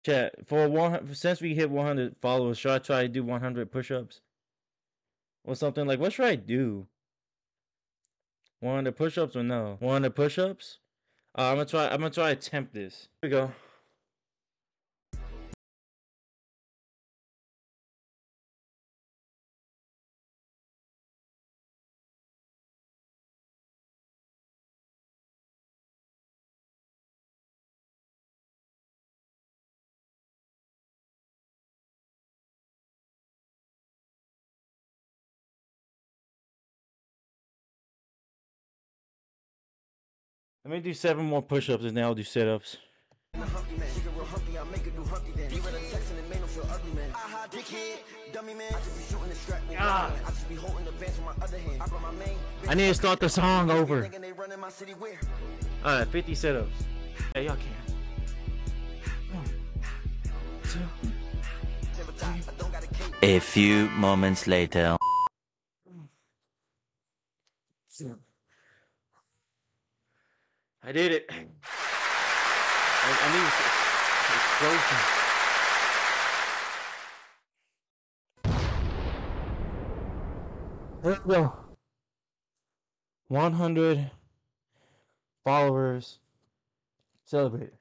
Chat, since we hit 100 followers, should I try to do 100 push-ups? Or something like, what should I do? 100 push-ups or no? 100 push-ups? I'm gonna try to attempt this. Here we go. Let me do 7 more push-ups and then I'll do sit-ups. Ah. I need to start the song over. Alright, 50 sit-ups. Hey, y'all can. 1, 2, 3. A few moments later. I did it. I need explosion. Let's go. 100 followers. Celebrate.